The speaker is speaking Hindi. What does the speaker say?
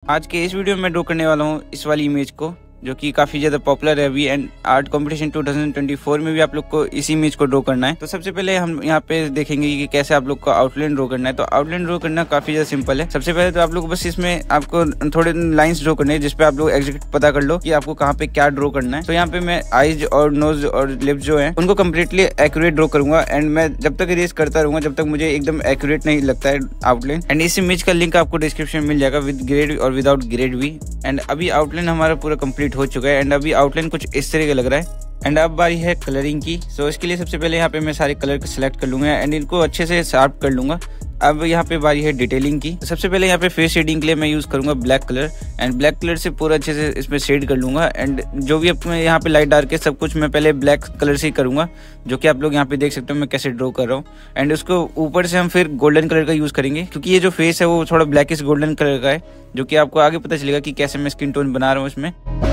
आज के इस वीडियो में ड्रॉ करने वाला हूँ इस वाली इमेज को, जो कि काफी ज्यादा पॉपुलर है अभी एंड आर्ट कंपटीशन 2024 में भी आप लोग को इसी इमेज को ड्रॉ करना है। तो सबसे पहले हम यहाँ पे देखेंगे कि कैसे आप लोग को आउटलाइन ड्रॉ करना है। तो आउटलाइन ड्रॉ करना काफी ज्यादा सिंपल है। सबसे पहले तो आप लोग बस इसमें आपको थोड़े लाइंस ड्रॉ करने हैं, जिसपे आप लोग एग्जैक्ट पता कर लो कि आपको कहाँ पे क्या ड्रॉ करना है। तो यहाँ पे मैं आईज और नोज और लिप्स जो है उनको कम्प्लीटली एक्यूरेट ड्रॉ करूंगा एंड मैं जब तक इरेज करता रहूंगा जब तक मुझे एकदम एक्यूरेट नहीं लगता है आउटलाइन। एंड इस इमेज का लिंक आपको डिस्क्रिप्शन में मिल जाएगा विद ग्रेड और विदाउट ग्रेड भी। एंड अभी आउटलाइन हमारा पूरा कंप्लीट हो चुका है एंड अभी आउटलाइन कुछ इस तरह का लग रहा है। एंड अब बारी है कलरिंग की। सो इसके लिए सबसे पहले यहाँ पे मैं सारे कलर को सिलेक्ट कर लूंगा एंड इनको अच्छे से शार्प कर लूंगा। अब यहाँ पे बारी है डिटेलिंग की। सबसे पहले यहाँ पे फेस शेडिंग के लिए मैं यूज करूंगा black colour and black colour से पूरा अच्छे से इसमें शेड कर लूंगा। एंड जो भी अपने यहाँ पे लाइट डार्क है सब कुछ मैं पहले ब्लैक कलर से ही करूंगा, जो कि आप लोग यहाँ पे देख सकते हो मैं कैसे ड्रॉ कर रहा हूँ। एंड उसको ऊपर से हम फिर गोल्डन कलर का यूज करेंगे, क्योंकि ये जो फेस है वो थोड़ा ब्लैकिश गोल्डन कलर का है, जो कि आपको आगे पता चलेगा कि कैसे मैं स्किन टोन बना रहा हूँ इसमें।